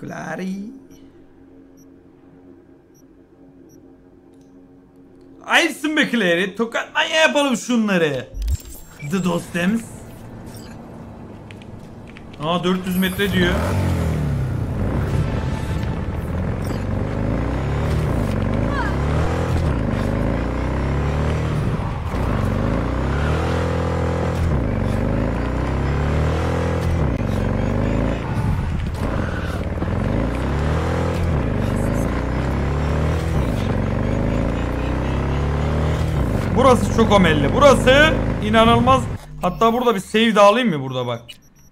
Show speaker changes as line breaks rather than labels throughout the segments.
Clary. Ayıpsın be Clary. Tokat manyağı yapalım şunları. The Dostems. Aa 400 metre diyor. Burası çok omelli. Burası inanılmaz. Hatta burada bir save de alayım mı burada bak.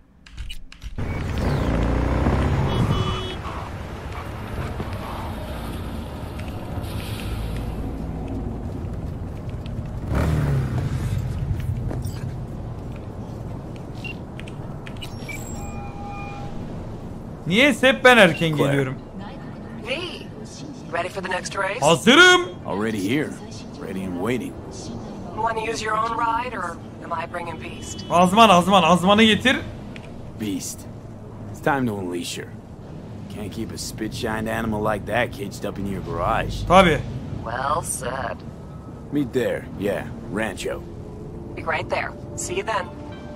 Niyeyse hep ben erken geliyorum.
Ready for the next race?
Hazırım.
Already here. Ready and waiting.
Want to use your own ride, or am I bringing Beast?
Azman'ı getir.
Beast. It's time to unleash her. Can't keep a spit-shined animal like that caged up in your garage.
Tabi.
Well said.
Meet there. Yeah, Rancho.
Be right there. See you then.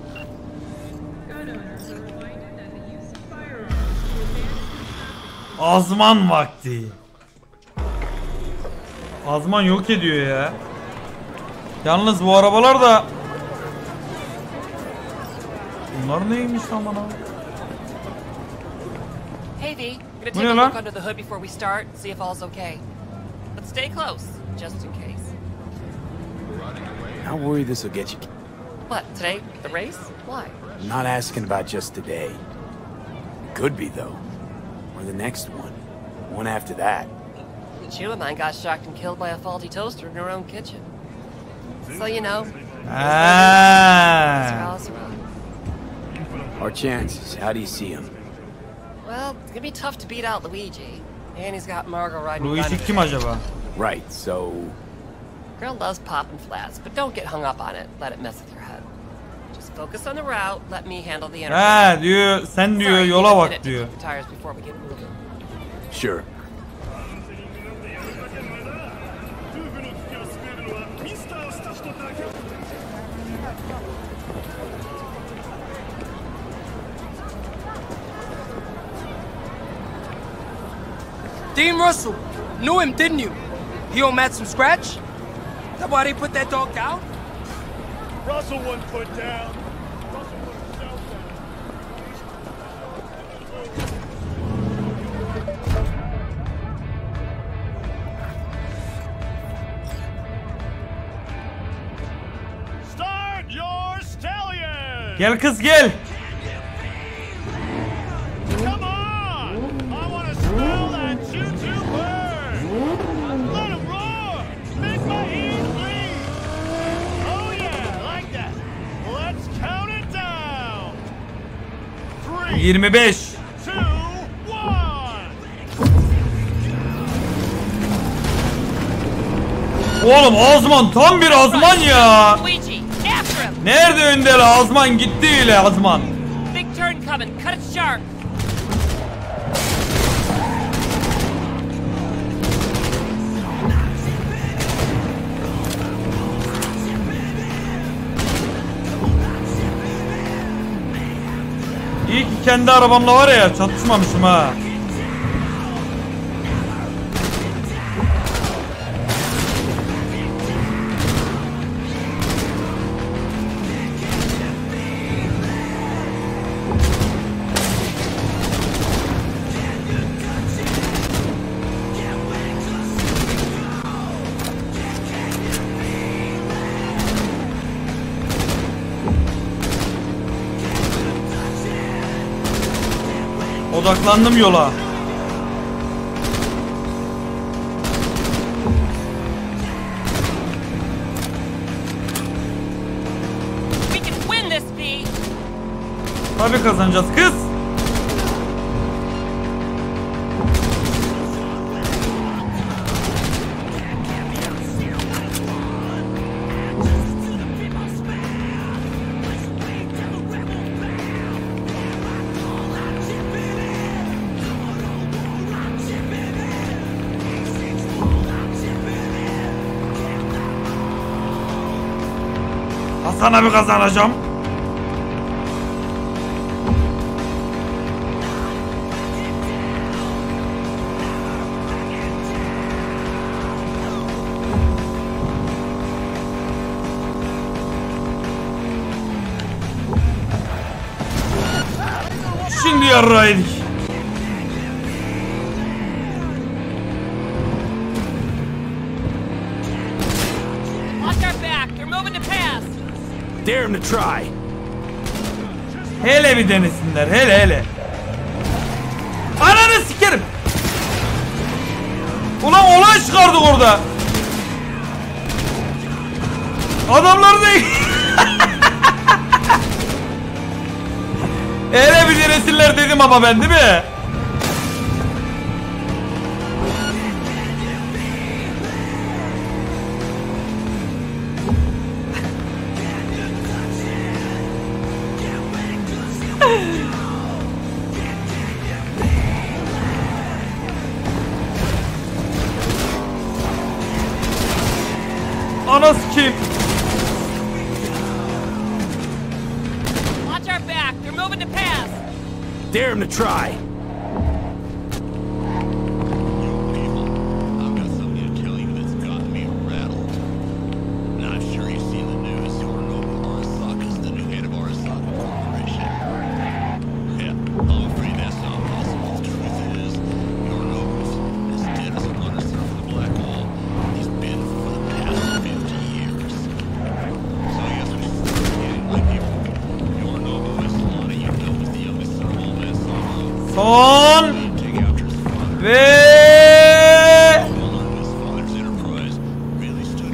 Azman vakti. Azman yok ediyor ya. Yalnız bu arabalar da... Bunlar neymiş lan bana?
Hey V, gonna take a look under the hood before we start, see if all's okay. But stay close, just in case.
I worry this will get you.
What, today? The race? Why?
I'm not asking about just today. It could be though. Or the next one. One after that.
Sheila mine got shocked and killed by a faulty toaster in her own kitchen. So you know.
Our chances, how do you see them?
Well, it's gonna be tough to beat out Luigi. And he's got Margot riding.
Luigi kim acaba?
Right, so...
Girl loves popping flats, but don't get hung up on it. Let it mess with your head. Just focus on the route, let me handle the interview.
Ha diyor, sen diyor yola bak diyor.
Sure.
Dean Russell. Knew him, didn't you? He owe Matt some scratch? Is that why they put that dog down?
Russell wasn't put down. Russell put himself down. Start your stallion!
Gel kız gel.
Come on! I want to smell that choo-choo bird! Let him roar! Make my ears bleed! Oh yeah, like that! Let's count it down! 3,
25.
2, 1!
Oğlum Azman tam bir Azman ya. Nerede önder Azman gitti ile Azman.
Big turn coming. Cut it sharp.
İyi ki kendi arabamla var ya çatışmamışım ha. Odaklandım yola. Tabii kazanacağız kız. sana bir kazanacağım. Şimdi yarraydık.
Watch our back. They're moving to pass.
Dare him to try.
Hele bir denesinler, hele. Ananı sikerim. Ulan olay çıkardık orada. Adamları da... Hele bir denesinler dedim ama ben, değil mi? Anas kim?
Watch our back. They're moving to pass.
Dare him to try.
I've got something to tell you that's got me rattled. Not sure you've seen the news. Yorinobu Arasaka's the new head of Arasaka Corporation. Yeah, I'm afraid that's not possible. The truth is, Yorinobu's as dead as a runner surf the black hole. He's been for the past 50 years. So I guess we should start getting with you. Yorinobu Eslana, you know, is the youngest son of old man Sano.
Son
Take after his father.
ve
His father's enterprise really stood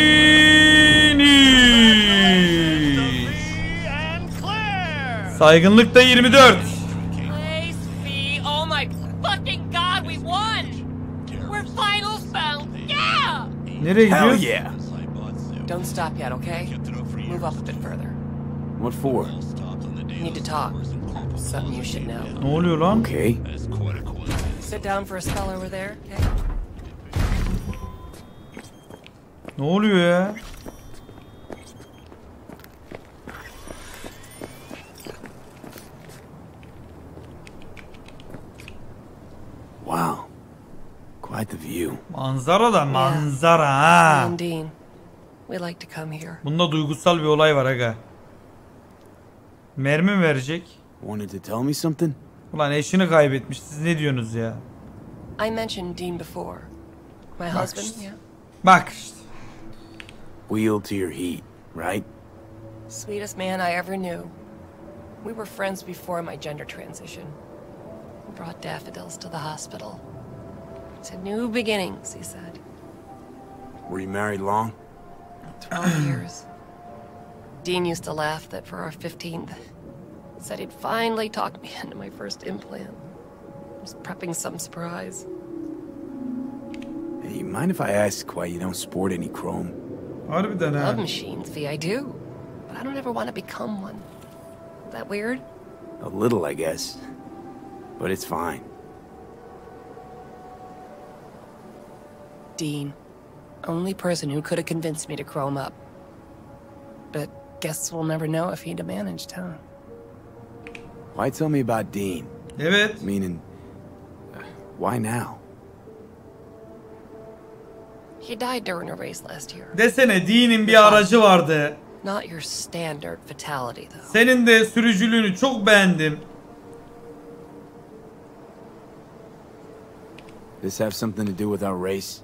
finish.
and clear.
Saygınlık da 24.
Place fee. Oh my fucking god, we won! We're finals bound. Yeah!
Nereye
Hell
gidiyoruz?
yeah.
Don't stop yet, okay? Move up a bit further.
What for?
We need to talk. Something you should know.
Ne oluyor lan?
Okay.
Sit down for a spell over there, okay?
Ne oluyor ya?
Wow. Quite the view.
Manzara da manzara ha.
And Dean, we like to come here.
Bunda duygusal bir olay var aga. Mermi mi verecek?
Wanted to tell me something?
Ulan eşini kaybetmiş. Siz ne diyorsunuz ya?
I mentioned Dean before. My husband,
işte.
yeah?
Bak işte.
Wheel to your heat, right?
Sweetest man I ever knew. We were friends before my gender transition. He brought daffodils to the hospital. To new beginnings, he said.
Were you married long?
12 years. Dean used to laugh that for our 15th, said he'd finally talked me into my first implant. Was prepping some surprise.
Hey, you mind if I ask why you don't sport any chrome?
Harbiden ha.
Love machines, V, I do. But I don't ever want to become one. Is that weird?
A little, I guess. But it's fine.
Dean. Only person who could have convinced me to chrome up. But guess we'll never know if he'd have managed, huh?
Why tell me about Dean?
Evet.
Meaning, why now?
He died during a race last year.
Desene Dean'in bir aracı vardı.
Not your standard fatality, though.
Senin de sürücülüğünü çok beğendim.
This have something to do with our race?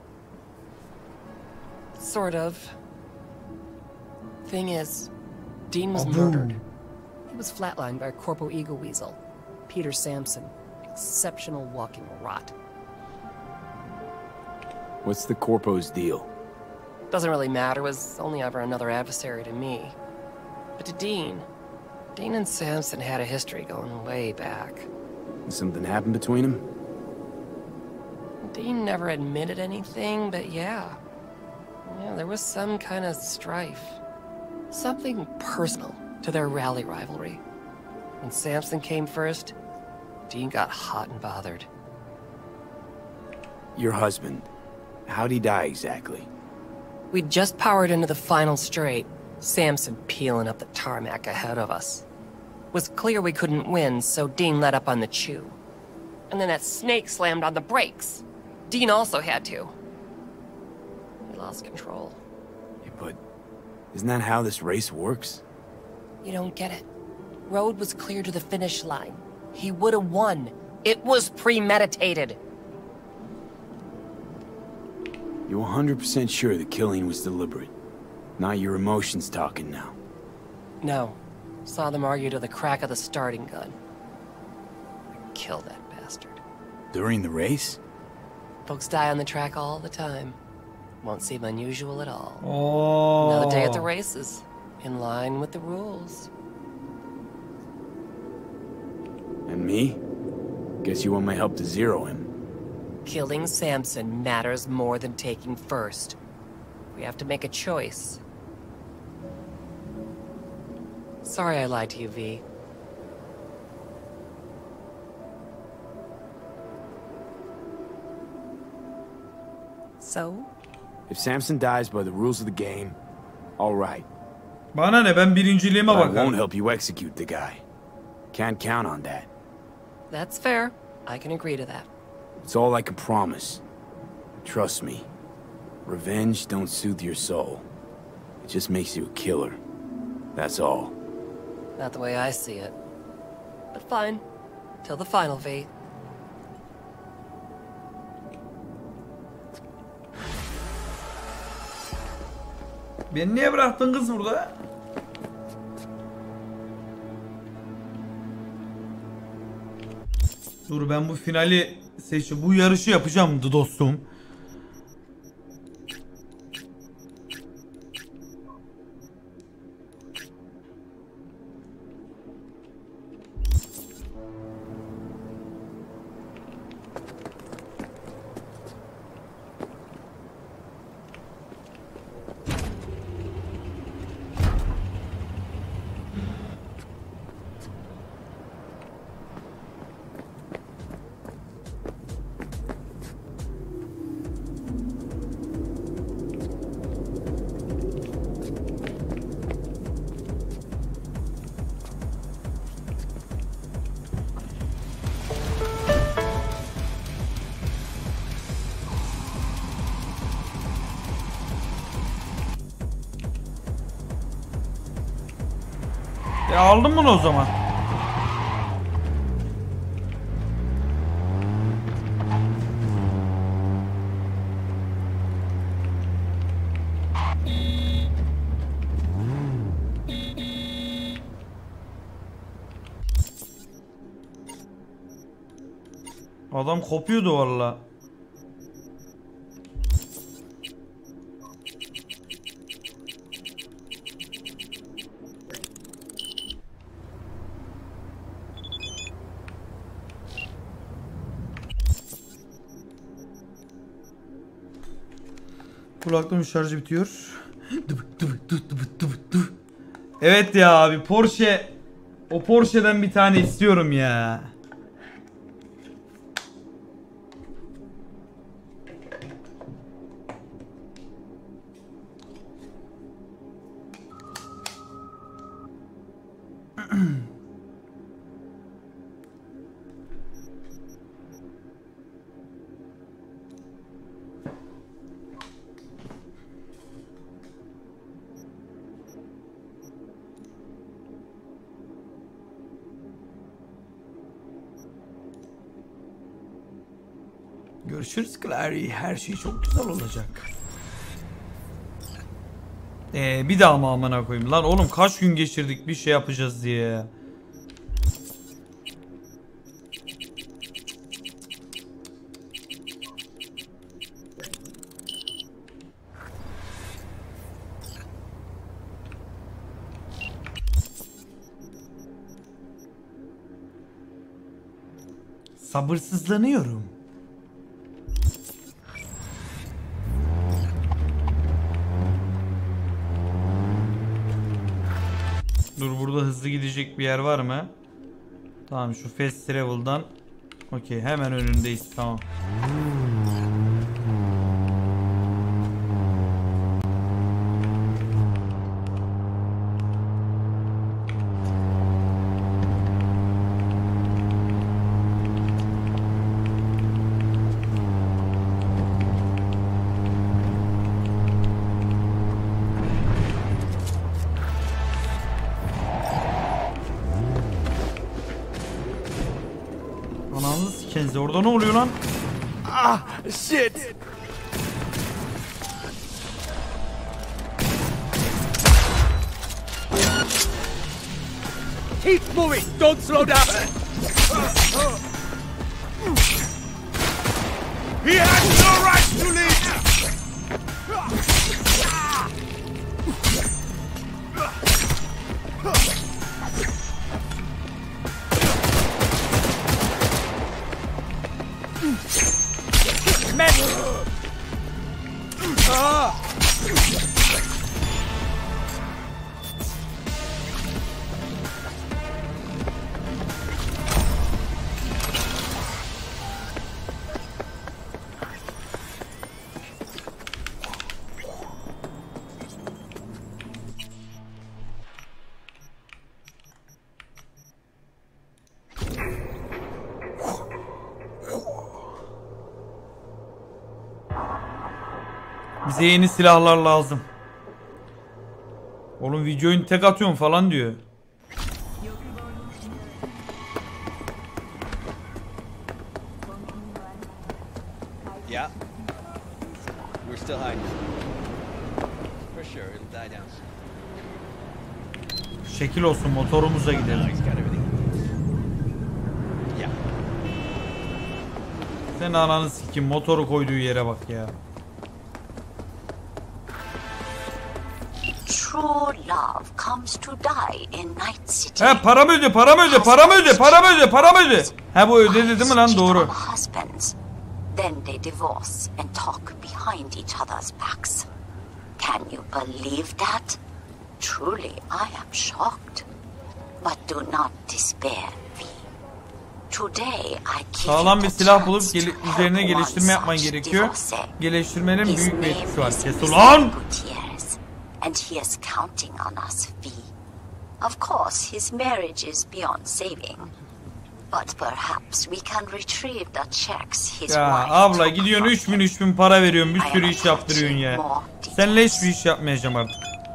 Sort of. Thing is, Dean was murdered. He was flatlined by a Corpo Eagle Weasel, Peter Sampson. Exceptional walking rot.
What's the Corpo's deal?
Doesn't really matter, was only ever another adversary to me. But to Dean and Sampson had a history going way back.
Something happened between them?
Dean never admitted anything, but yeah, there was some kind of strife. Something personal to their rally rivalry. When Sampson came first, Dean got hot and bothered.
Your husband. How'd he die exactly?
We'd just powered into the final straight. Samson peeling up the tarmac ahead of us. Was clear we couldn't win, so Dean let up on the chew. And then that snake slammed on the brakes. Dean also had to. He lost control.
Yeah, but isn't that how this race works?
You don't get it. Road was clear to the finish line. He would have won. It was premeditated.
You 100% sure the killing was deliberate? Not your emotions talking now.
No. Saw them argue to the crack of the starting gun. Kill that bastard.
During the race?
Folks die on the track all the time. Won't seem unusual at all.
Oo.
Another day at the races. In line with the rules.
And me? Guess you want my help to zero him.
Killing Samson matters more than taking first. We have to make a choice. Sorry I lied to you, V. So?
If Samson dies by the rules of the game, all right.
Bana ne, ben birinciliğime
But I won't
bakarım.
help you execute the guy. Can't count on that.
That's fair. I can agree to that.
It's all I can promise. Trust me. Revenge don't soothe your soul. It just makes you a killer. That's all.
Not the way I see it. But fine. Till the final, V.
Beni niye bıraktın kız burada? Dur ben bu finali bu yarışı yapacağım dostum. Aldım bunu o zaman. Adam kopuyordu valla. Kulaklığımın şarjı bitiyor. Evet ya abi Porsche. O Porsche'den bir tane istiyorum ya. Görüşürüz Clary. Her şey çok güzel olacak. Bir daha mı amına koyayım lan oğlum kaç gün geçirdik bir şey yapacağız diye. Sabırsızlanıyorum. Dur burada hızlı gidecek bir yer var mı? Tamam şu fast travel'dan. Okey hemen önündeyiz tamam. gitsenize. Orada ne oluyor lan?
Ah, shit!
Keep moving! Don't slow down!
He has no right to leave!
Bize yeni silahlar lazım. Oğlum videoyu tek atıyorum falan diyor.
Yeah. We're still hiding. For sure, it'll die down soon.
Şekil olsun, motorumuzla gidelim.
He's got everything. Yeah.
Sen ananı sikim, motoru koyduğu yere bak ya.
True love comes to die in Night City.
He paramı öde, paramı öde, paramı öde, paramı öde, paramı öde. He bu ödedi değil mi lan? Doğru.
Husbands. Then they divorce and talk behind each other's backs. Can you believe that? Truly, I am shocked. But do not despair, V. Today I give
Sağlam
you
bir
the
silah bulup
chance to
üzerine
help
geliştirme
one
yapman
such
gerekiyor.
divorcee.
Geliştirmenin
His
büyük bir
name
etkisi var.
is
Kes
Mr.
ulan!
Gutierrez, and he is counting on us, V. Of course, his marriage is beyond saving. But perhaps we can retrieve the checks his
Ya
wife
abla
took
gidiyorsun
from
3000 para veriyorsun, bir sürü iş yaptırıyorsun ya. Seninle hiçbir iş yapmayacağım artık.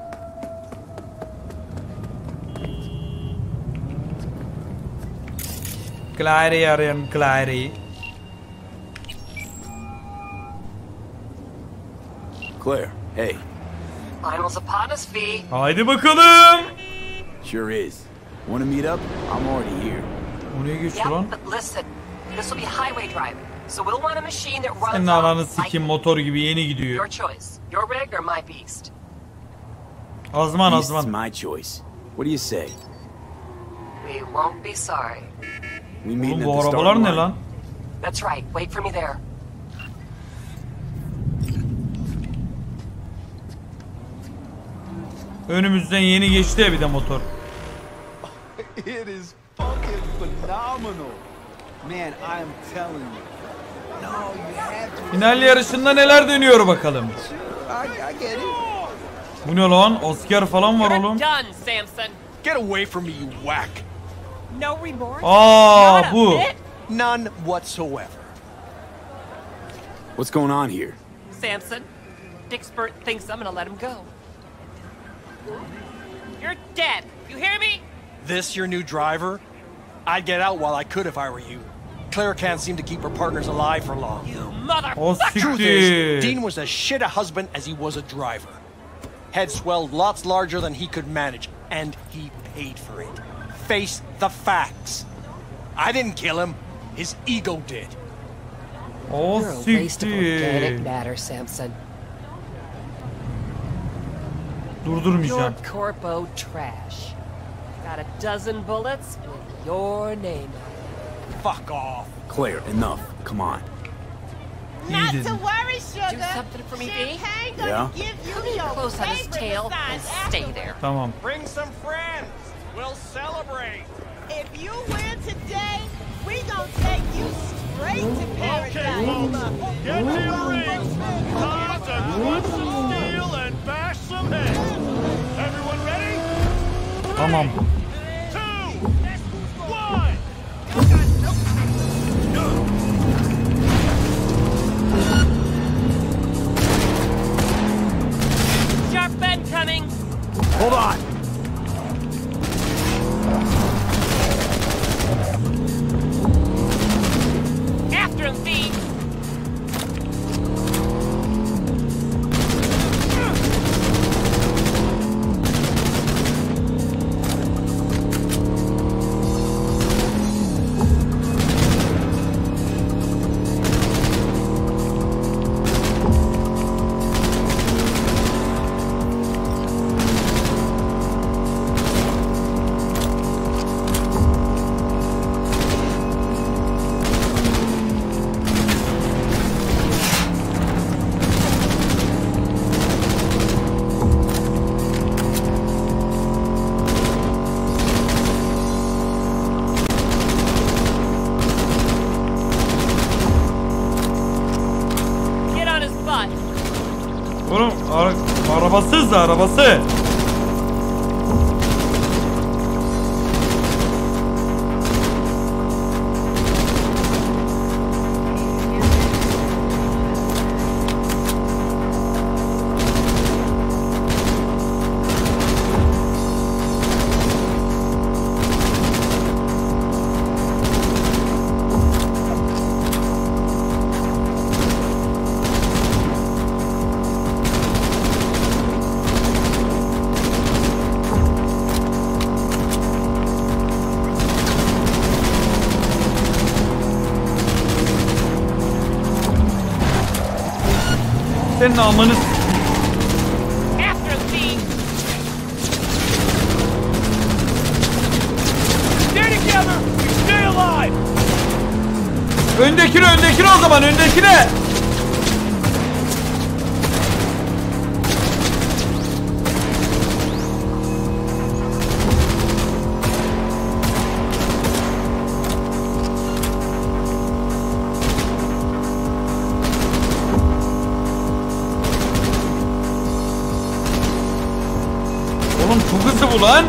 Clary'i arayan Clary'i.
Claire, hey.
Finals upon us, V.
Haydi bakalım.
Sure is. Want to meet up? I'm already here.
Oraya geçti
Yep,
lan.
but listen, this will be highway driving, so we'll want a machine that runs
Senin
on
ananı sikim, motor gibi yeni
your
gidiyor.
choice, your rig or my beast.
Azman
Beast's
azman.
my choice. What do you say?
We won't be sorry.
We meeting
Oğlum
at
bu
the
arabalar
starting
ne
line?
lan?
That's right, wait for me there.
Önümüzden yeni geçti ya bir de motor.
It is fucking phenomenal. Man, I am telling you. No, you have to.
Final yarışında neler dönüyor bakalım.
I get it.
Bu ne lan? Oscar falan var oğlum.
Done, Samson.
Get away from me, you whack.
No remorse?
Aa bu.
None whatsoever.
What's going on here?
Samson, Dick Spurt thinks I'm gonna let him go. You're dead. You hear me?
This your new driver? I'd get out while I could if I were you. Claire can't seem to keep her partners alive for long.
You mother.
O
Truth is, Dean
siktir.
was as shit a husband as he was a driver. Head swelled lots larger than he could manage, and he paid for it. Face the facts. I didn't kill him. His ego did.
O
You're a waste of organic
siktir.
matter, Samson. Your
Durdurmayacağım.
corpo trash. Got a dozen bullets with your name on it.
Fuck off.
Claire, enough. Come on.
İyi
Not
dedin.
to worry, sugar.
Do something for me, V.
Champagne gonna
Yeah?
give you
Come
your
close on his
favorite
tail
massage
and stay
after.
there.
Tamam.
Bring some friends. We'll celebrate.
If you win today, we gonna take you straight to
Okay,
paradise.
folks, get to your rings. Time to crunch some steel and bash some heads. Everyone ready?
Tamam.
2, 1.
Sharp bend coming.
Hold on.
Oğlum arabası hızlı, arabası. Senin amanı
After thee. Stay together. Stay alive.
öndekine o zaman, öndekine. Oğlum çok hızlı bu lan.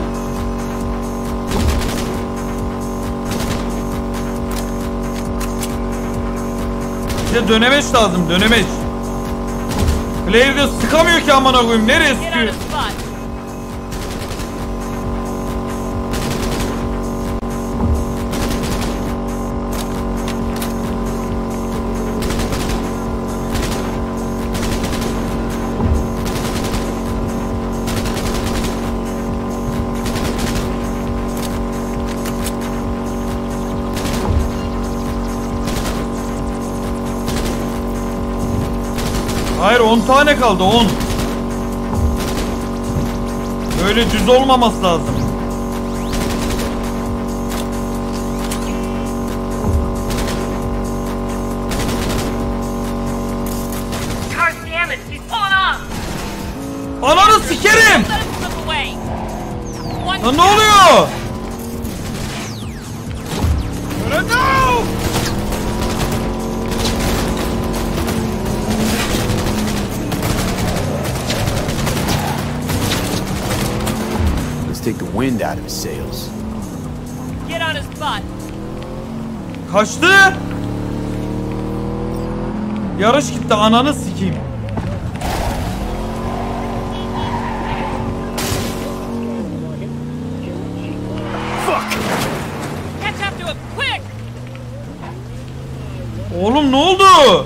Bize dönemeç lazım, dönemeç. Claire de sıkamıyor ki amına koyayım. Nereye
Get on
sıkıyor?
the spot.
Hayır, 10 tane kaldı, 10. Böyle düz olmaması lazım.
God damn it, he's pulling off.
Ananı sikerim.
Let him slip away. One
Lan ne oluyor?
Let's take the wind out of his sails.
Get on his butt.
Kaçtı. Yarış gitti, ananı sikeyim.
Catch up to him, quick.
Oğlum ne oldu?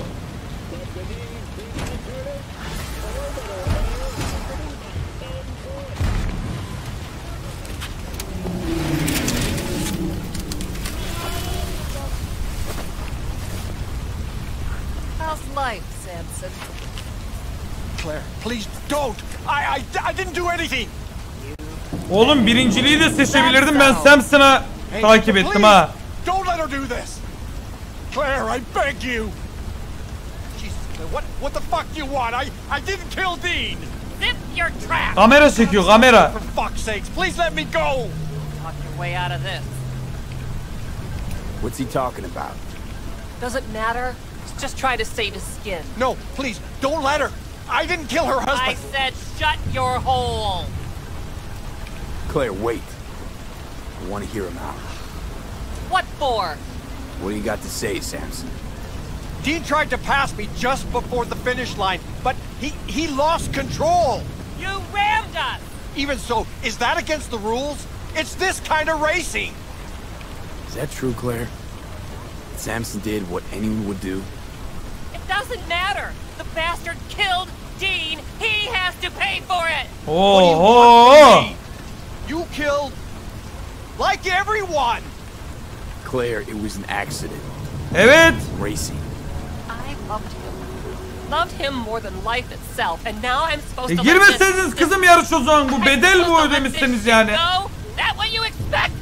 How's life, Samson?
Claire, please don't. I didn't do anything.
Oğlum birinciliği de seçebilirdim, ben Samson'a takip ettim
please,
ha.
Don't let her do this. Claire, I beg you. Jesus, what the fuck do you want? I didn't kill Dean.
Zip your trap.
Kamera çekiyor, kamera.
For fuck's sakes, please let me go.
Talk your way out of this.
What's he talking about?
Doesn't matter. He's just trying to save his skin.
No, please, don't let her. I didn't kill her
I
husband.
said shut your hole.
Claire, wait. I want to hear him out.
What for?
What do you got to say, Samson?
Dean tried to pass me just before the finish line, but he lost control.
You rammed us.
Even so, is that against the rules? It's this kind of racing.
Is that true, Claire? Samson did what anyone would do?
It doesn't matter. The bastard killed Dean. He has to pay for it.
What do you
Oh,
want
oh,
from me? You killed like everyone.
Claire, it was an accident.
evet.
Racing.
I loved him. Loved him more than life itself, and now I'm supposed to let
Girmeseydiniz kızım yarış o zaman, bu
I'm
bedel
supposed
bu
to let
ödemişsiniz
this
yani.
shit go? That what you expect?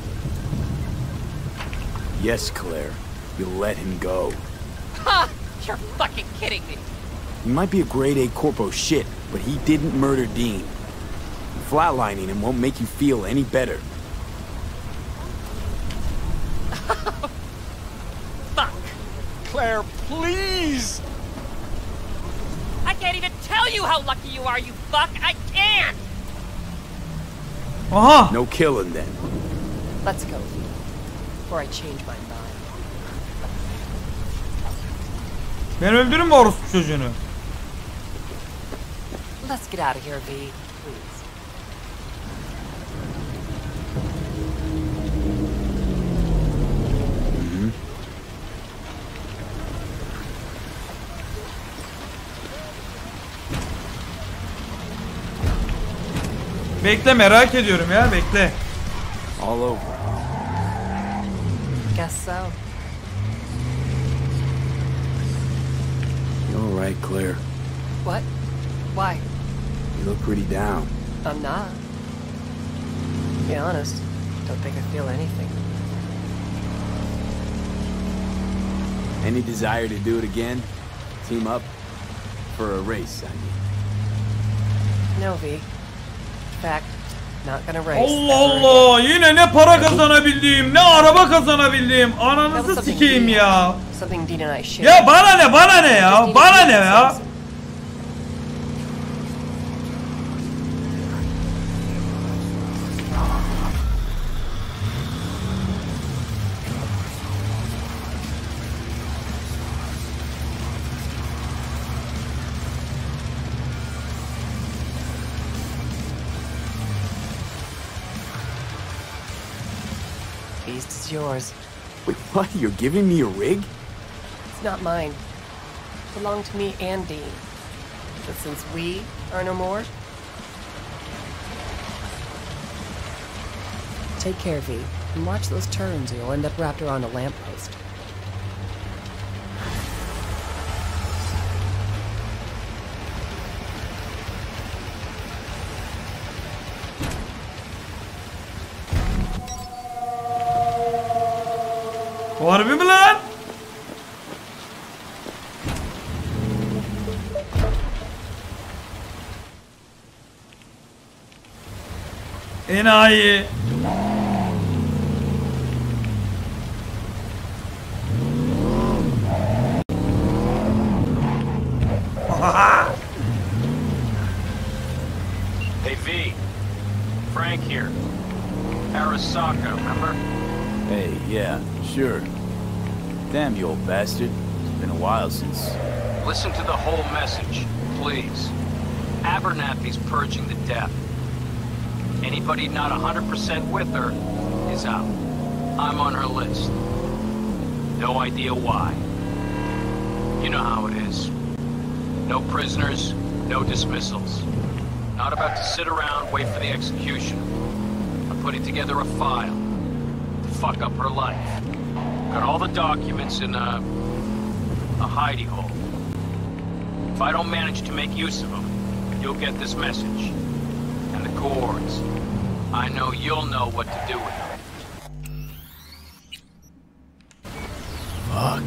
Yes, Claire. You'll let him go.
Ha! You're fucking kidding me.
He might be a grade A corpo shit, but he didn't murder Dean. Flatlining him won't make you feel any better.
Fuck.
Claire, please.
I
can't even tell you how lucky you are, you fuck. I can't.
Aha!
No killing then.
Let's go, before I change my mind.
Ben öldürürüm mü orospu çocuğunu?
Let's get out of here, V, please.
Bekle, merak ediyorum ya, bekle.
All over.
Guess so.
You all right, Claire?
What? Why?
You look pretty down.
I'm not. To be honest, don't think I feel anything.
Any desire to do it again? Team up? For a race, I mean.
No, V. In fact, not gonna race.
Allah Allah, yine ne para kazanabildiğim, ne araba kazanabildiğim.
That was
Ananızı
something
sikeyim
Dean-
ya.
Something Dean and I shared.
Ya bana ne, bana ne ya, bana ne ya.
Beast is yours.
Wait, what? You're giving me a rig?
It's not mine. It belonged to me and Dean. But since we are no more, take care, V, and watch those turns or you'll end up wrapped around a lamppost.
Harbi mi lan? Enayi.
Hey V, Frank here. Arasaka, remember?
Hey, yeah, sure. Damn you old bastard. It's been a while since...
Listen to the whole message, please. Abernathy's purging the death. Anybody not 100% with her is out. I'm on her list. No idea why. You know how it is. No prisoners, no dismissals. Not about to sit around, wait for the execution. I'm putting together a file to fuck up her life. Got all the documents in a hidey hole. If I don't manage to make use of them, you'll get this message. And the cords. I know you'll know what to do with them.
Fuck.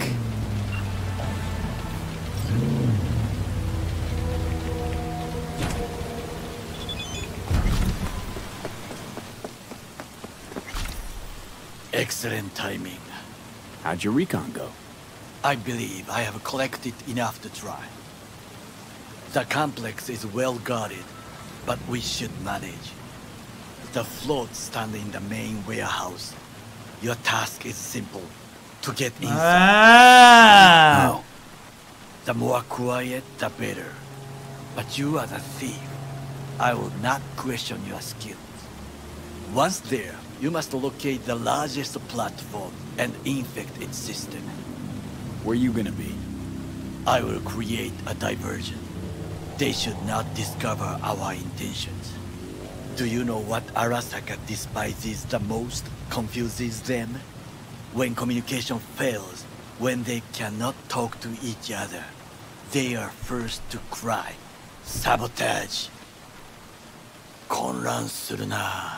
Excellent timing.
How'd your recon go?
I believe I have collected enough to try. The complex is well guarded, but we should manage. The floats stand in the main warehouse. Your task is simple. To get inside. No. The more quiet, the better. But you are the thief. I will not question your skills. Once there, you must locate the largest platform and infect its system.
Where you gonna be?
I will create a diversion. They should not discover our intentions. Do you know what Arasaka despises the most, confuses them? When communication fails, when they cannot talk to each other, they are first to cry. Sabotage. 混乱するな.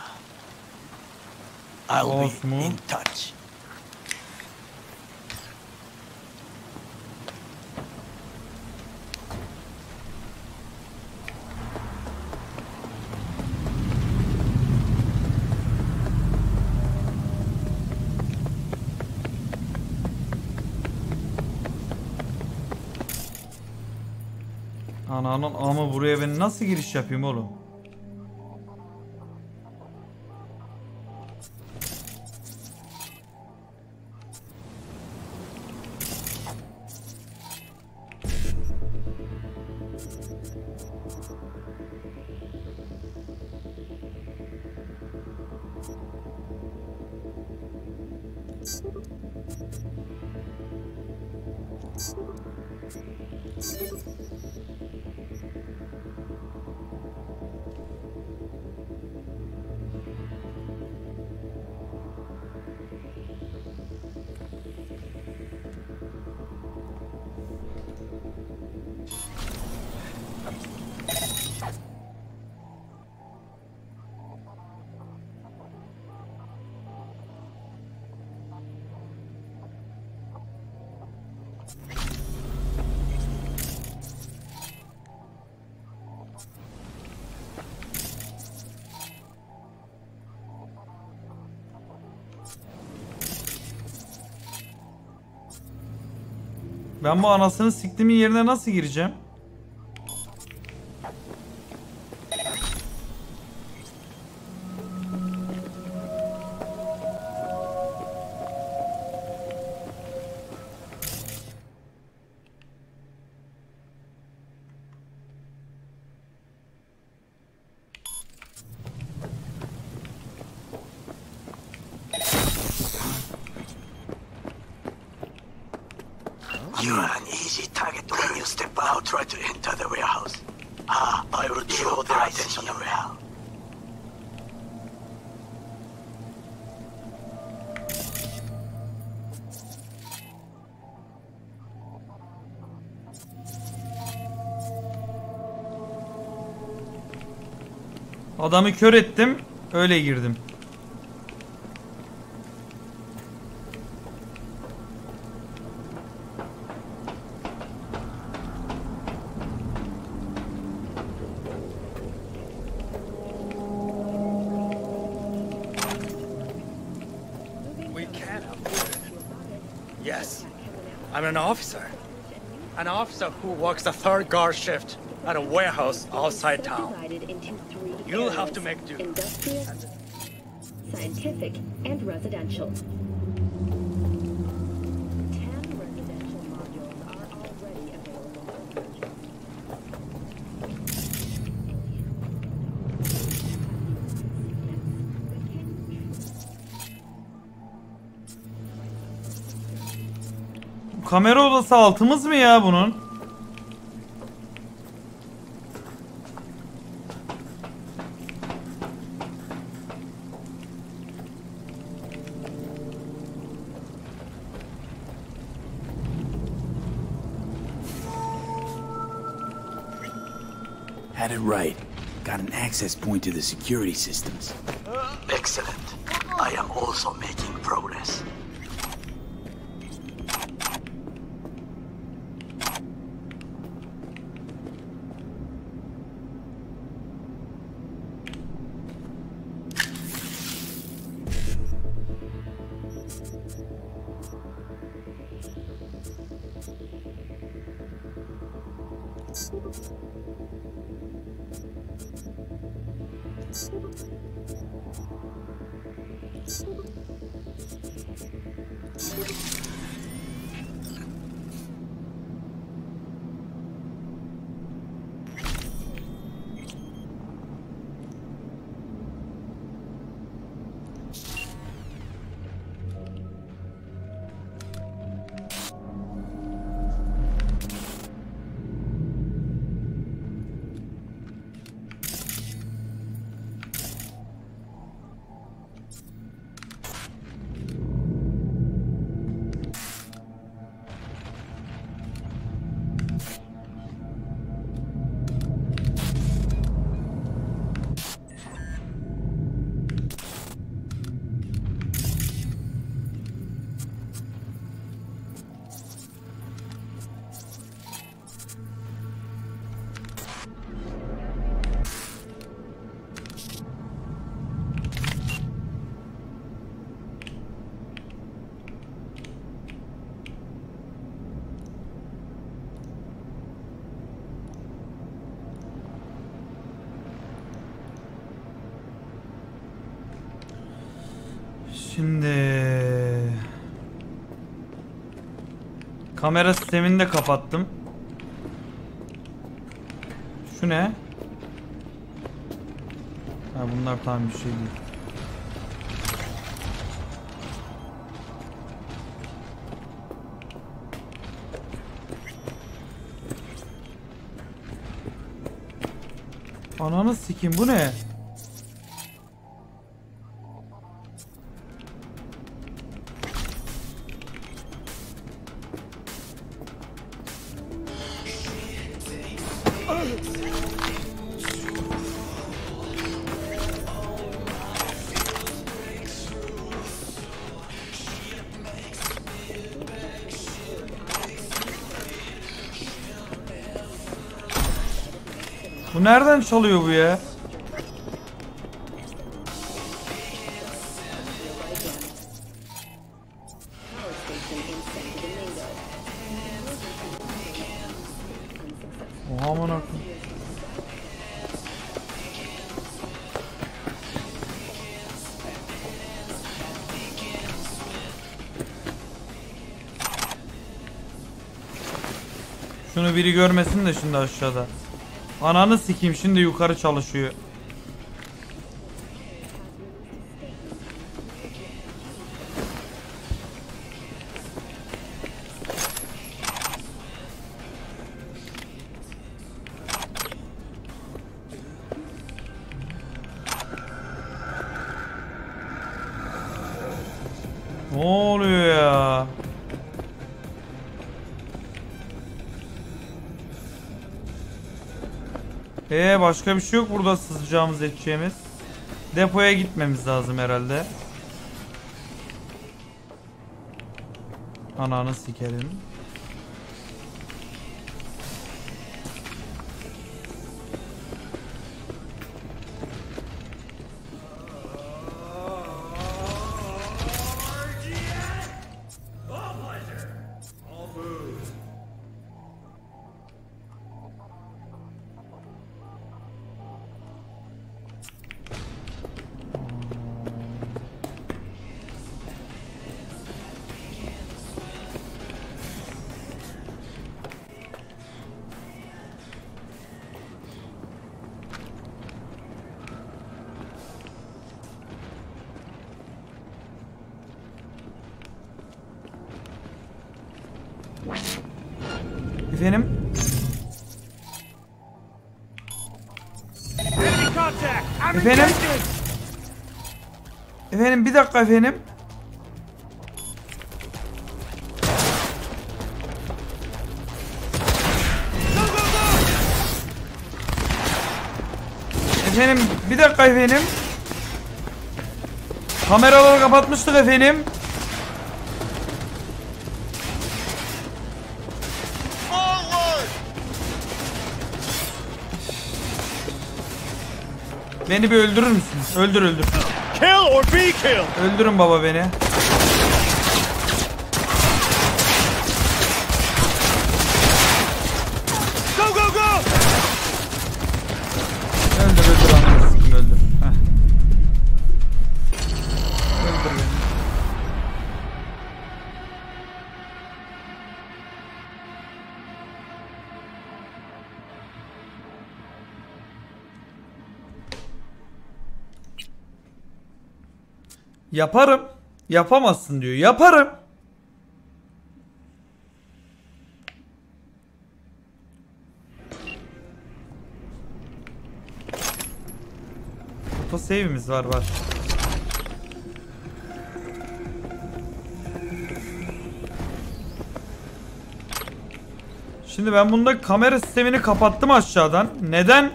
I'll be in touch.
Ananın ama buraya ben nasıl giriş yapayım oğlum? Ben bu anasını siktimin yerine nasıl gireceğim?
You're an easy target when you step out, try to enter the warehouse. I will draw their attention around.
Adamı kör ettim, öyle girdim.
Yes, I'm an officer. An officer who works the third guard shift at a warehouse outside town. You'll have to make do.
Industrial, scientific, and residential. 10 residential modules are already available for purchase.
Kamera odası altımız mı ya bunun?
Had it right. Got an access point to the security systems.
Excellent. I am also making progress.
Şimdi kamera sistemini de kapattım. Şu ne? Ha, bunlar tam bir şey değil. Ananı sikeyim, bu ne? Bu nereden çalıyor bu ya? Oha aman akım. Şunu biri görmesin de şimdi aşağıda. Ananı sikeyim, şimdi yukarı çalışıyor. Ne oluyor ya? Başka bir şey yok burada sızacağımız, edeceğimiz. Depoya gitmemiz lazım herhalde. Ananı sikerim. Efendim? Efendim? Efendim bir dakika efendim. Efendim bir dakika efendim. Kameraları kapatmıştık efendim. Beni bir öldürür müsün? Öldür öldür.
Kill or be killed.
Öldürün baba beni.
Go go go.
Öldür öldür ananı sikeyim, öldür. Heh. Öldür beni. Yaparım. Yapamazsın diyor. Yaparım. Auto save'imiz var. Şimdi ben bunda kamera sistemini kapattım aşağıdan. Neden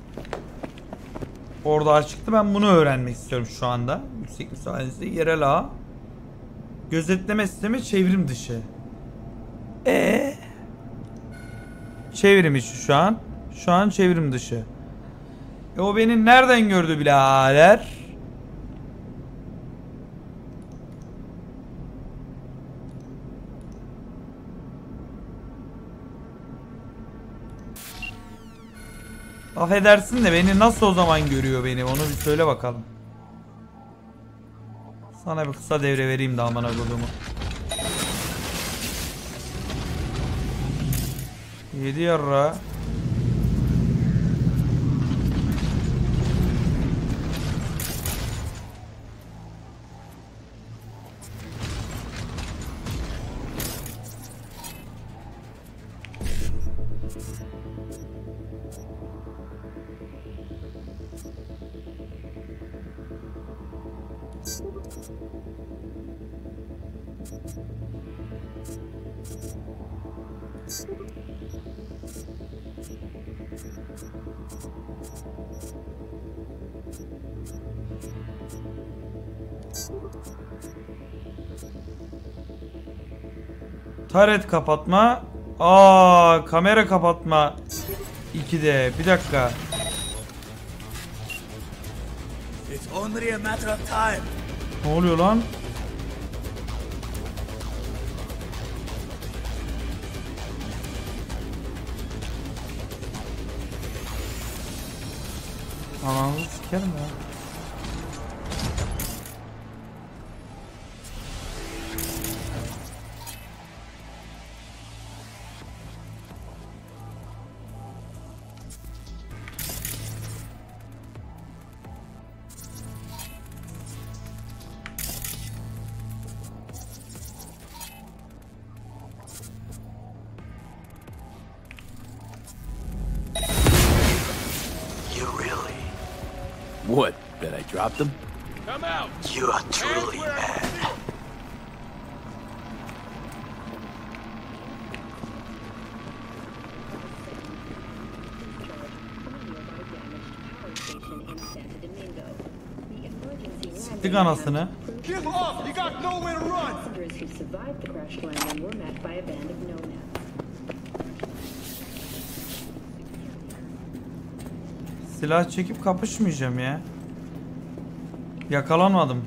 orada açıktı? Ben bunu öğrenmek istiyorum şu anda. Yüksek müsaadenizle yerel ağ. Gözetleme sistemi çevrim dışı. Çevrim içi şu an. Şu an çevrim dışı. O beni nereden gördü birader? Affedersin de beni nasıl o zaman görüyor beni? Onu bir söyle bakalım. Sana bir kısa devre vereyim de amına kodumu. 7 yarra. Taret kapatma. Kamera kapatma. 2'de. Bir dakika.
It's only a matter of time.
Ne oluyor lan? Ananı sikerim ya.
What? That I dropped them?
Come out!
You are truly mad.
Siktik anasını.
Give up! You got nowhere to run!
Passengers who survived the crash landing were met by a band of nomads.
Silah çekip kapışmayacağım ya. Yakalanmadım.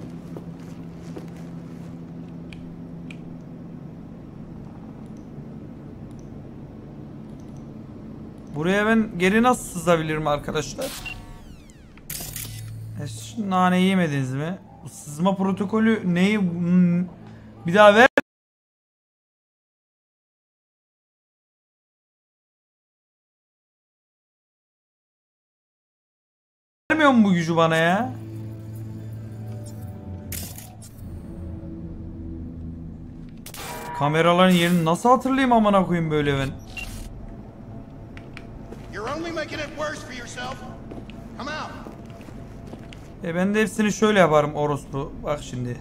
Buraya ben geri nasıl sızabilirim arkadaşlar? Şu naneyi yemediniz mi? Bu sızma protokolü neyi? Bir daha ver. Vermiyor mu bu gücü bana ya? Kameraların yerini nasıl hatırlayayım amına koyayım böyle ben?
You're only making it worse for yourself. Come out.
Ben de hepsini şöyle yaparım orospu. Bak şimdi.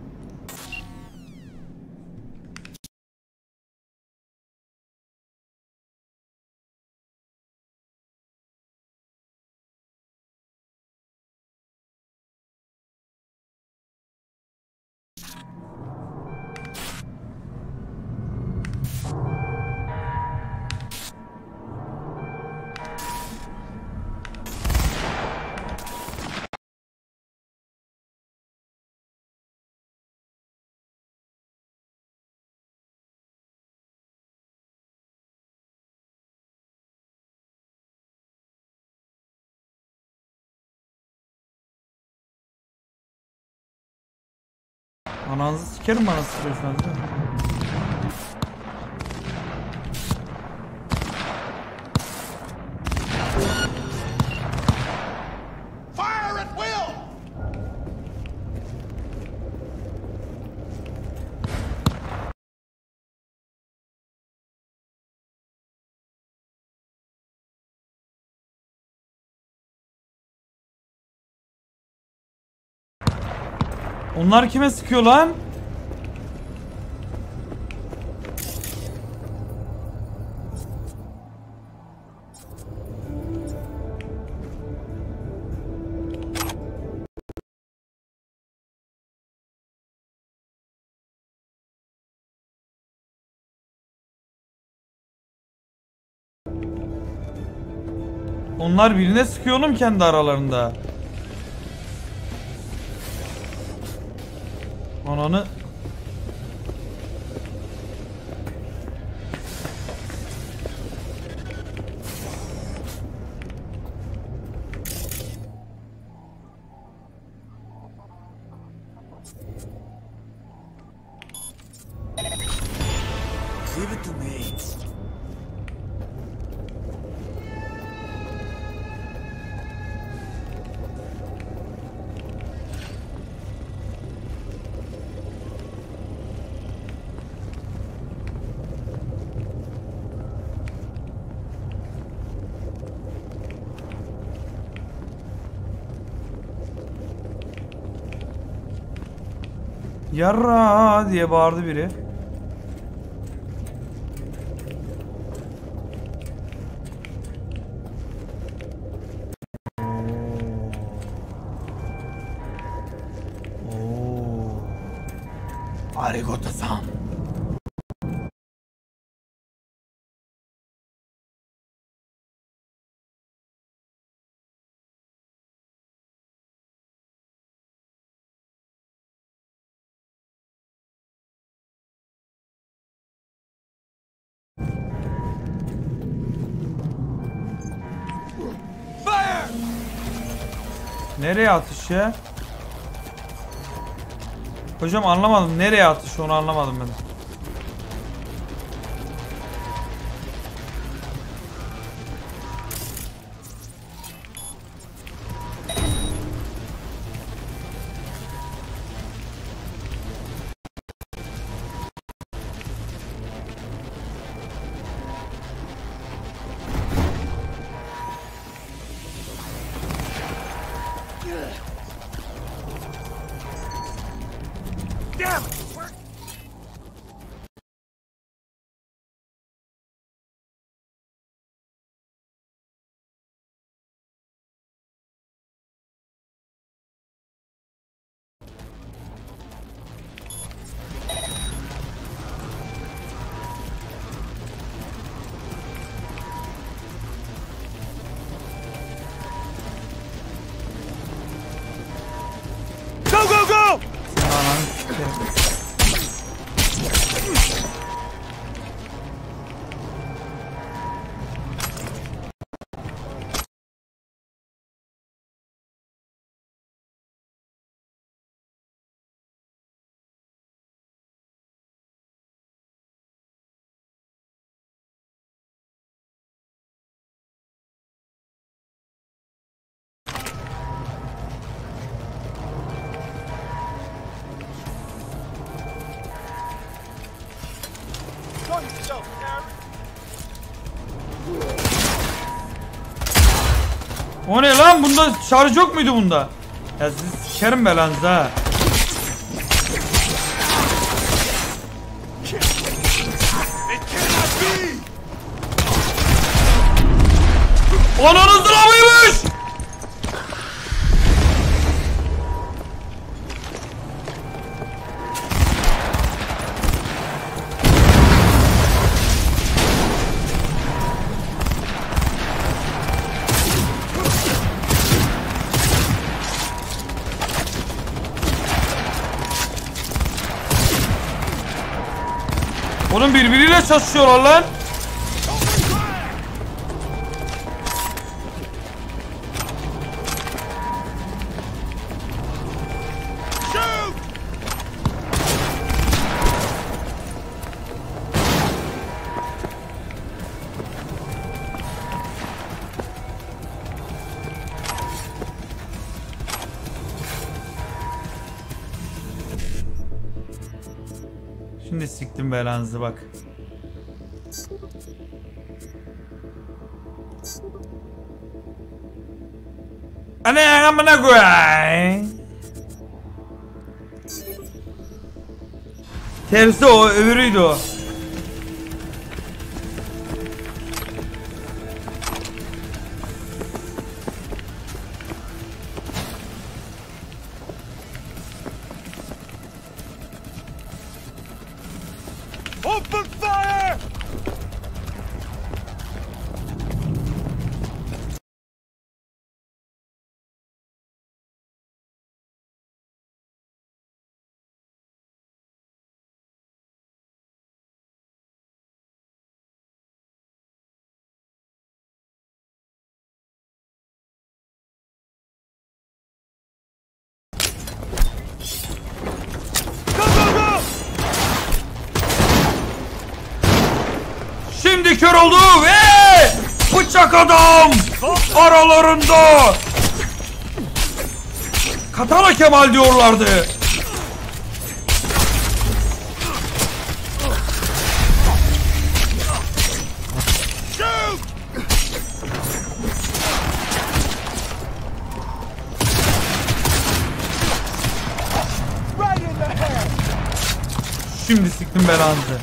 Ananızı sikerim bana sıkıyorsunuz değil mi?
Fire at will!
Onlar kime sıkıyor lan? Onlar birine sıkıyor oğlum kendi aralarında. Ananı.
to me.
Yarra diye bağırdı biri.
Arigato-san.
Nereye atış ya? Hocam anlamadım. Nereye atış onu anlamadım ben.
Damn it! Go, go, go!
O ne lan? Bunda şarj yok muydu bunda? Ya siz sikerim belanızı ha. Ananı sıramıymış! Oğlum birbiriyle çatışıyorlar lan. Şimdi siktim belanızı bak. Anne amına koyayım. Tersi o, öbürüydü o.
Open fire!
Şimdi kör oldu ve bıçak adam aralarında. Katana Kemal diyorlardı. Şimdi siktim belanızı.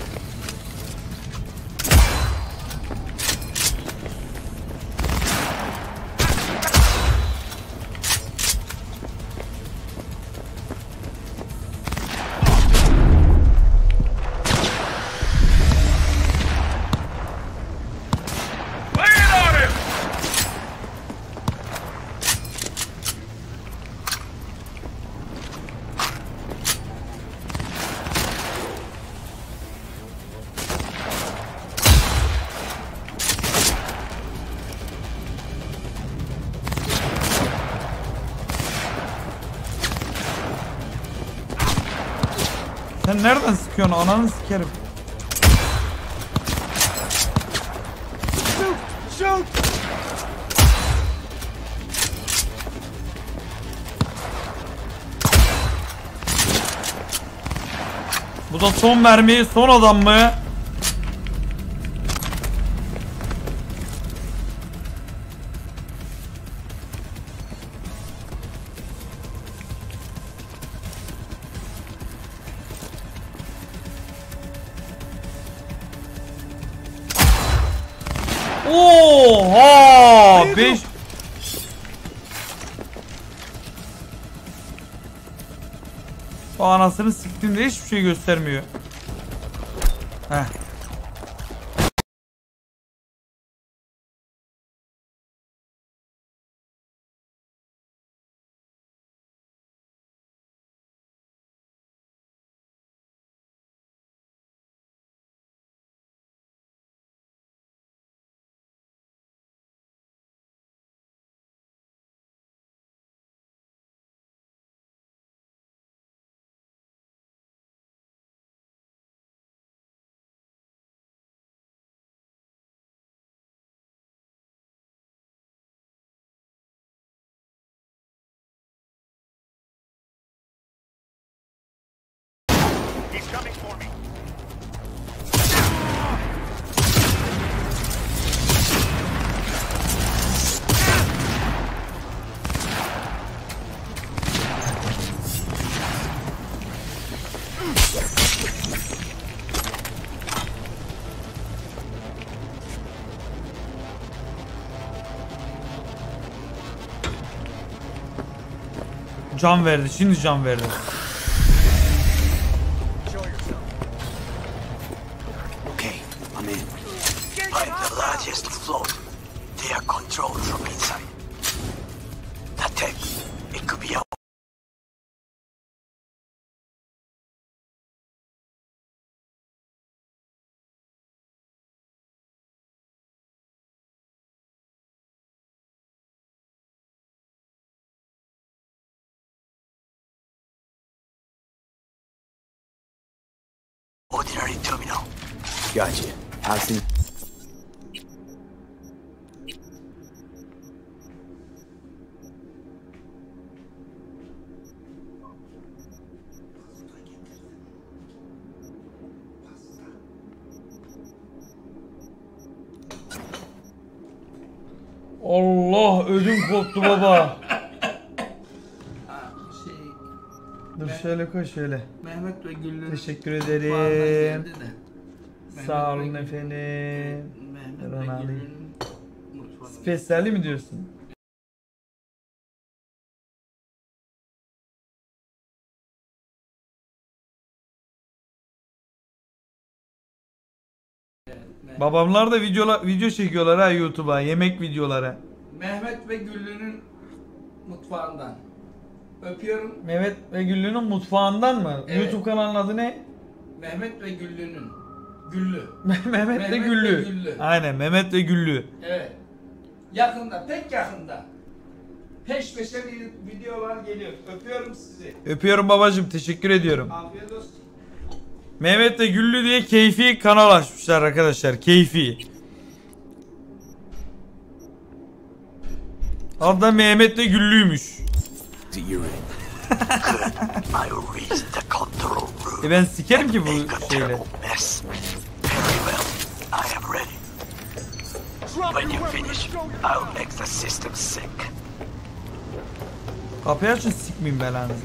Sen nereden sıkıyorsun? Ananı sikerim.
Shoot!
Bu da son mermi, son adam mı? Oha! 5 O anasını siktiğimde hiçbir şey göstermiyor. Heh. Can verdi, şimdi can verdi.
Okay, I'm in. Find the largest float. They are controlled from inside. That tech, it could be our... ordinary terminal.
Gotcha. How's things?
Allah ödüm koptu baba. Dur şöyle koy şöyle.
Mehmet ve Güllü'nün
teşekkür ederim.
geldi de.
Sağ olun efendim.
Mehmet
Ben
ve
alayım.
Güllü'nün mutfağına.
Spesiyalli mi diyorsun? Babamlar da video çekiyorlar ha YouTube'a, yemek videoları.
Mehmet ve Güllü'nün mutfağından. Öpüyorum.
Mehmet ve Güllü'nün mutfağından mı?
Evet.
YouTube kanalının adı ne?
Mehmet ve Güllü'nün. Güllü.
Mehmet ve Güllü. Aynen, Mehmet ve Güllü.
Evet. Yakında, pek yakında. Peş peşe videolar geliyor. Öpüyorum sizi.
Öpüyorum babacığım, teşekkür ediyorum.
Afiyet olsun.
Mehmet ve Güllü diye keyfi kanal açmışlar arkadaşlar. Keyfi. Adı da Mehmet ve Güllü'ymüş. Ben sikerim ki bu şeyle. Kapıyı açın, sikmeyeyim belanızı.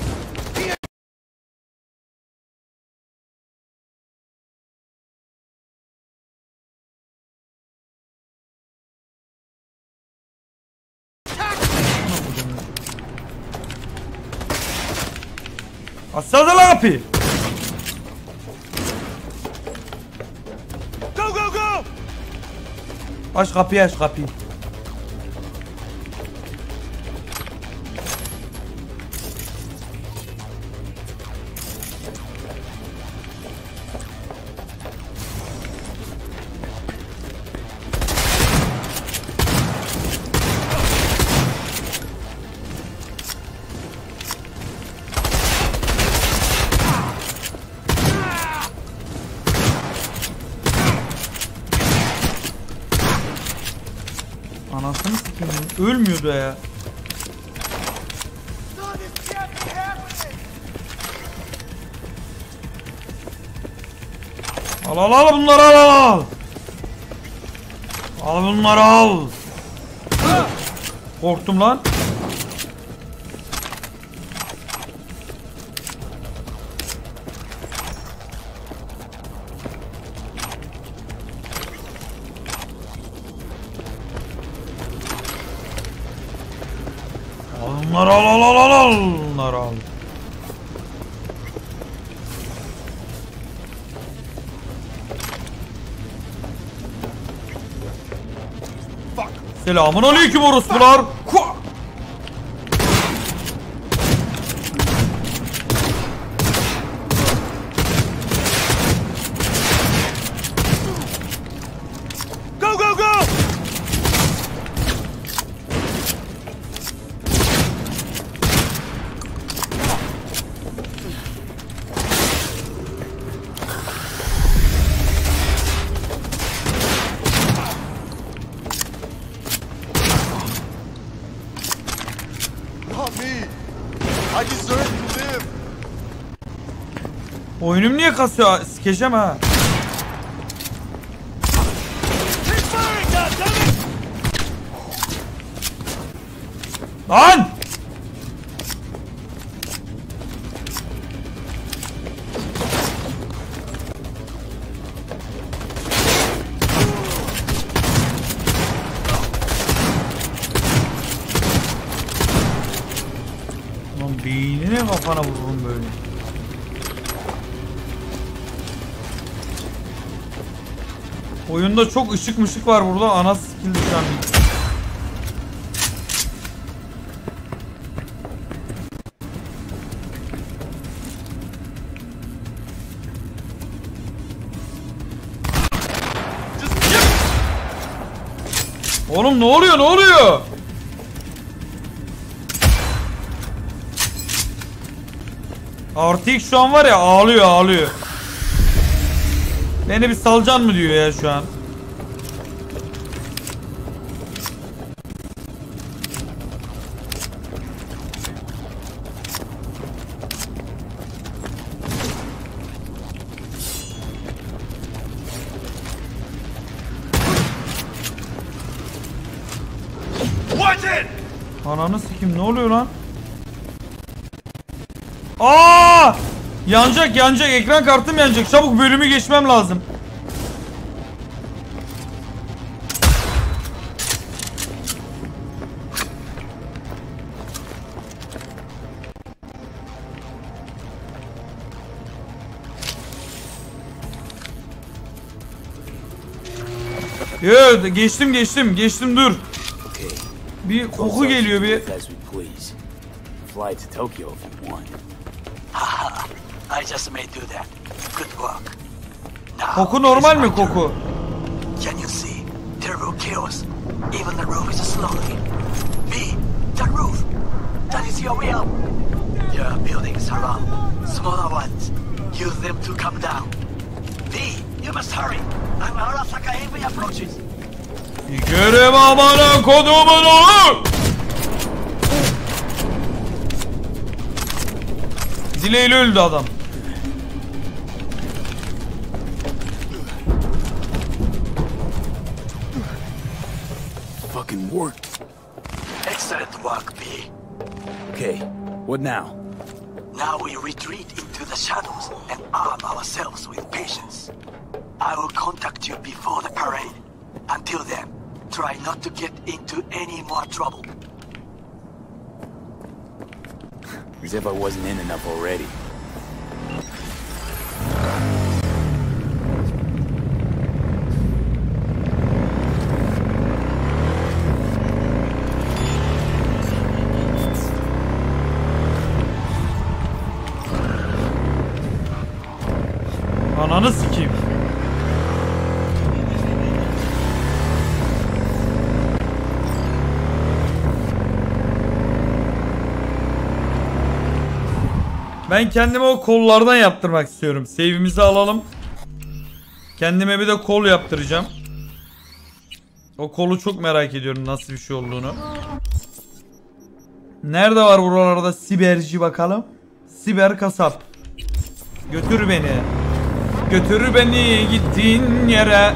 Açsana lan kapıyı.
Go go go!
Aç kapıyı, aç kapıyı. Anasını sikeyim. Ölmüyordu ya. Al al al bunları, al al. Al bunları, al. Korktum lan. Bunları al al al al al. Bunları al. Selamun aleyküm orospular.
Go go go!
I deserve to live.
Oyunum niye kasıyor? Sikeceğim ha. Lan! Lan beynine kafana vururum böyle. Oyunda çok ışık mışık var burada. Ana skill düşen. Oğlum ne oluyor, ne oluyor? RTX şu an var ya, ağlıyor ağlıyor. Beni bir salcan mı diyor ya şu an. Ananı sikim, ne oluyor lan? Aa! Yanacak yanacak, ekran kartım yanacak. Çabuk bölümü geçmem lazım. Yo, geçtim dur. Bir koku geliyor bir.
Fly to Tokyo if you want.
Haha, I just may do that. Good work.
Koku normal mi koku?
Can you see? The roof kills. Even the roof is slowly. Me, the roof. That is your way out. There are buildings around. Smaller ones. Use them them to come down. V, you must hurry. I'm Arasaka Envy approaches.
Görüm amına kodumun oğlu. Dileyle öldü adam.
Fucking worked.
Excellent work, V.
Okay, what now?
Now we retreat into the shadows and arm ourselves with patience. I will contact you before the parade. Until then, try not to get into any more trouble.
As if I wasn't in enough already.
Ananı sikeyim. Ben kendime o kollardan yaptırmak istiyorum. Save'imizi alalım. Kendime bir de kol yaptıracağım. O kolu çok merak ediyorum nasıl bir şey olduğunu. Nerede var buralarda siberci bakalım. Siber kasap. Götür beni. Götür beni gittiğin yere.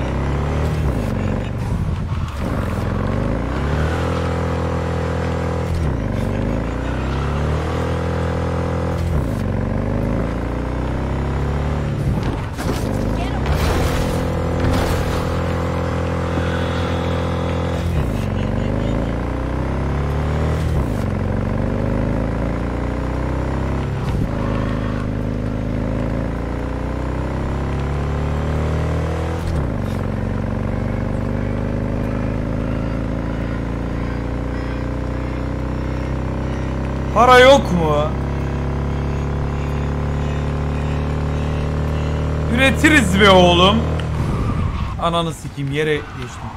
Para yok mu? Üretiriz be oğlum. Ananı sikeyim, yere geçtim.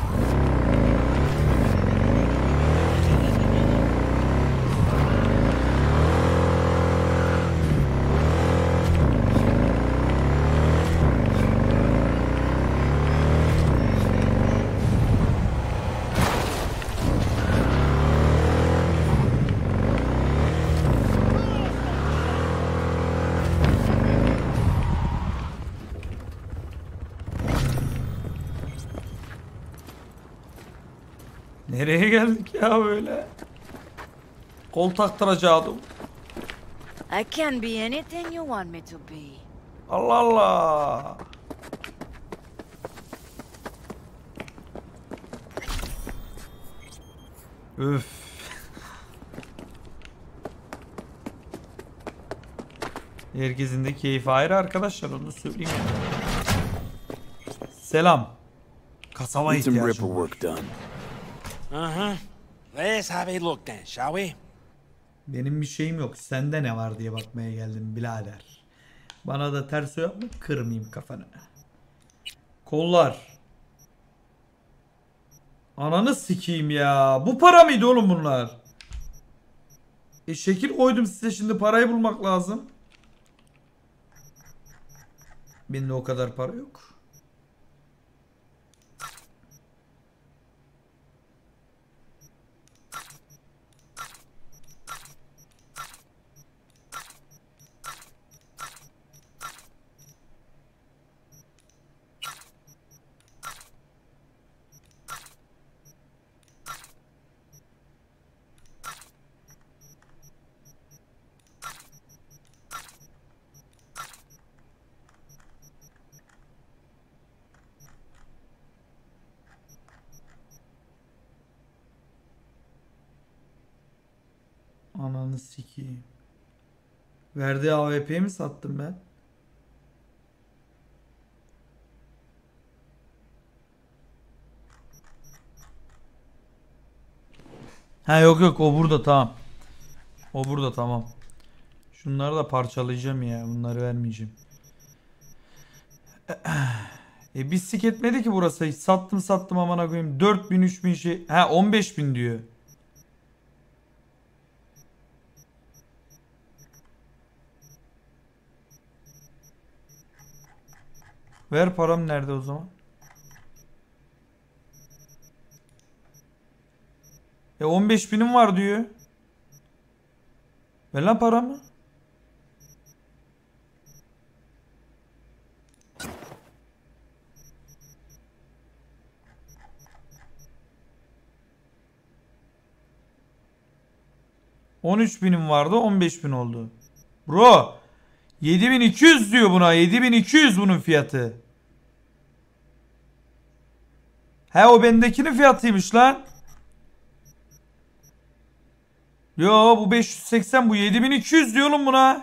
Nereye geldik ya böyle? Kol taktıracaktım.
I can be anything you want me to be.
Allah Allah. Üf. Herkesin de keyfi ayrı arkadaşlar, onu söyleyeyim ya. Selam. Kasaba ihtiyacım var.
Let's have a look then, shall we?
Benim bir şeyim yok. Sende ne var diye bakmaya geldim birader. Bana da ters yapma, kırmayayım kafanı. Kollar. Ananı sikeyim ya. Bu para mıydı oğlum bunlar? Şekil koydum size, şimdi parayı bulmak lazım. Benim de o kadar para yok. Ananı sikeyim. Verdiği AWP'yi mi sattım ben? Ha yok yok, o burada, tamam. O burada, tamam. Şunları da parçalayacağım ya. Bunları vermeyeceğim. Bir sik etmedi ki burası. Hiç sattım amına koyayım. 4000 3000 şey. Ha 15.000 diyor. Ver param nerede o zaman? 15.000'im var diyor. Ver lan paramı. $13.000'im vardı, 15.000 oldu. Bro, 7.200 diyor buna. 7.200 bunun fiyatı. He, o bendekinin fiyatıymış lan. Yo, bu 580, bu 7.200 diyor oğlum buna.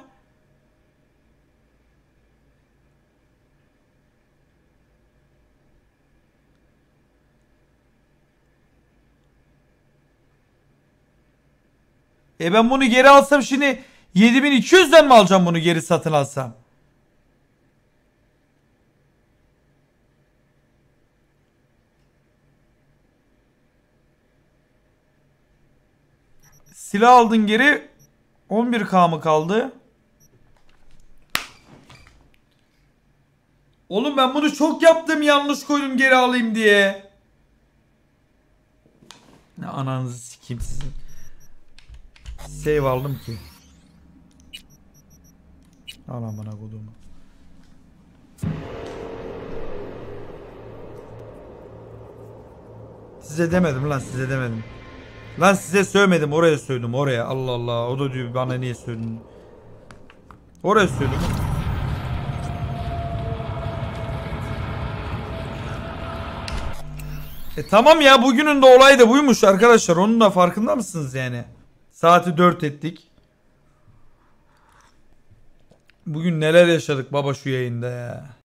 Ben bunu geri alsam şimdi 7.200'den mi alacağım bunu geri satın alsam? Silah aldın geri, 11K mı kaldı? Oğlum ben bunu çok yaptım, yanlış koydum geri alayım diye. Ne ananızı sikeyim sizin. Save aldım ki. Al amına koduğumu. Size demedim lan, size demedim. Lan size söylemedim, oraya söyledim, oraya. Allah Allah, o da diyor bana niye söyledin. Oraya söyledim. Tamam ya, bugünün de olayı da buymuş arkadaşlar, onun da farkında mısınız yani? Saati 4 ettik. Bugün neler yaşadık baba şu yayında ya.